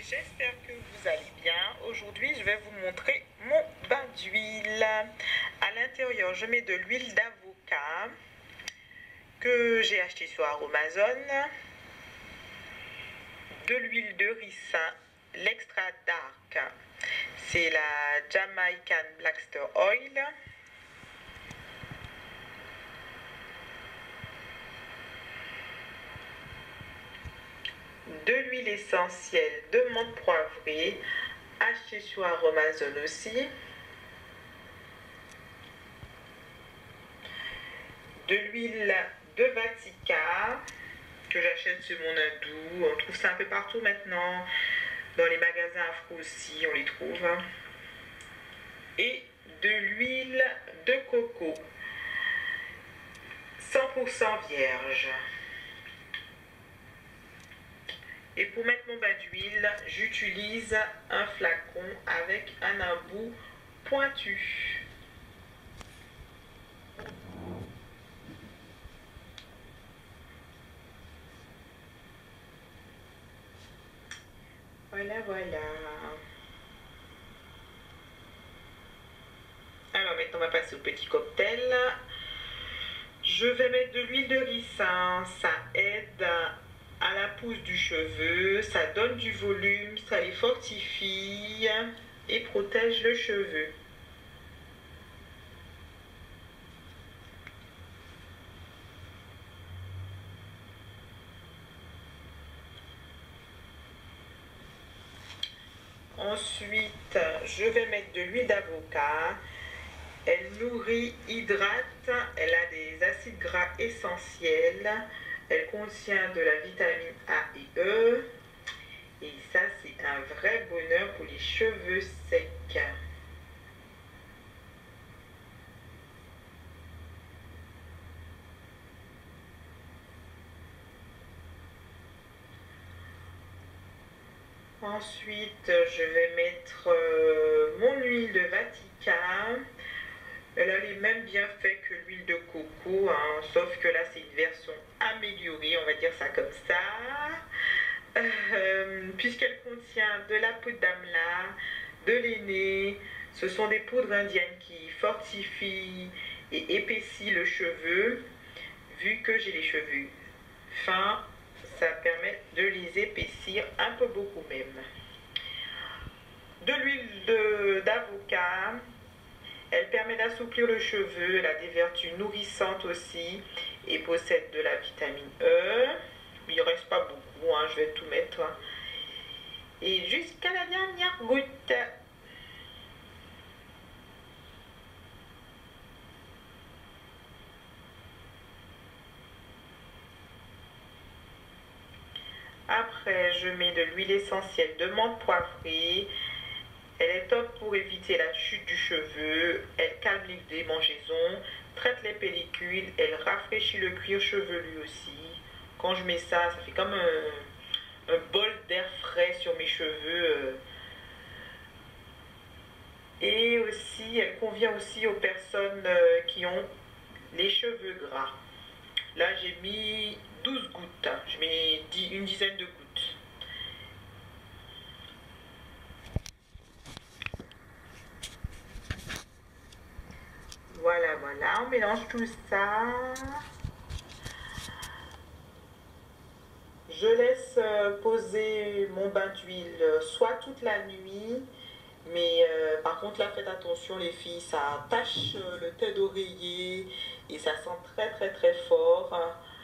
j'espère que vous allez bien. Aujourd'hui, je vais vous montrer mon bain d'huile. À l'intérieur, je mets de l'huile d'avocat que j'ai acheté sur Amazon, de l'huile de ricin, l'extra dark, c'est la Jamaican Blackster Oil, de l'huile essentielle de menthe poivrée, achetée sur Amazon aussi, de l'huile de Vatica que j'achète sur mon Hindou. On trouve ça un peu partout maintenant, dans les magasins afro aussi on les trouve, et de l'huile de coco 100% vierge. Et pour mettre mon bain d'huile, j'utilise un flacon avec un embout pointu. Voilà, voilà. Alors maintenant, on va passer au petit cocktail. Je vais mettre de l'huile de ricin. Ça aide à la pousse du cheveu, ça donne du volume, ça les fortifie et protège le cheveu. Ensuite, je vais mettre de l'huile d'avocat. Elle nourrit, hydrate, elle a des acides gras essentiels, elle contient de la vitamine A et E. Et ça, c'est un vrai bonheur pour les cheveux secs. Ensuite, je vais mettre mon huile de Vatica. Elle a les mêmes bienfaits que l'huile de coco, hein, sauf que là, c'est une version améliorée, on va dire ça comme ça. Puisqu'elle contient de la poudre d'amla, de l'aîné. Ce sont des poudres indiennes qui fortifient et épaississent le cheveu. Vu que j'ai les cheveux fins, ça permet de les épaissir un peu beaucoup même. De l'huile d'avocat, elle permet d'assouplir le cheveu, elle a des vertus nourrissantes aussi et possède de la vitamine E. Il ne reste pas beaucoup, hein, je vais tout mettre. Et jusqu'à la dernière goutte. Après, je mets de l'huile essentielle de menthe poivrée. Elle est top pour éviter la chute du cheveu. Elle calme les démangeaisons, traite les pellicules. Elle rafraîchit le cuir chevelu aussi. Quand je mets ça, ça fait comme un bol d'air frais sur mes cheveux. Et aussi, elle convient aussi aux personnes qui ont les cheveux gras. Là, j'ai mis 12 gouttes. Je mets une dizaine de gouttes. Voilà, voilà. On mélange tout ça. Je laisse poser mon bain d'huile soit toute la nuit. Mais par contre, là, faites attention les filles, ça tache le thé d'oreiller et ça sent très très très fort.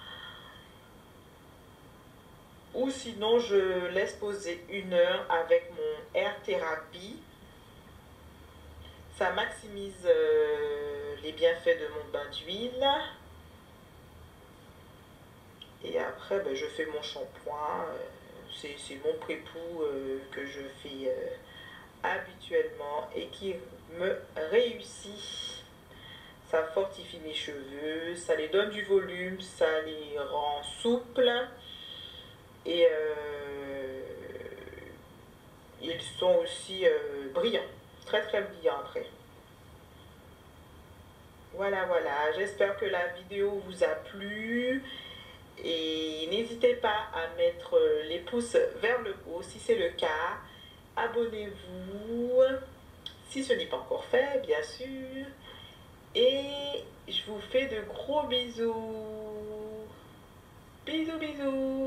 Ou sinon, je laisse poser 1 heure avec mon Air Therapy. Ça maximise les bienfaits de mon bain d'huile. Et après, ben, je fais mon shampoing. C'est mon prépoux que je fais habituellement et qui me réussit. Ça fortifie mes cheveux, ça les donne du volume, ça les rend souples et ils sont aussi brillants, très très brillants après. Voilà, voilà, j'espère que la vidéo vous a plu Et n'hésitez pas à mettre les pouces vers le haut si c'est le cas. Abonnez-vous si ce n'est pas encore fait, bien sûr. Et je vous fais de gros bisous. Bisous, bisous.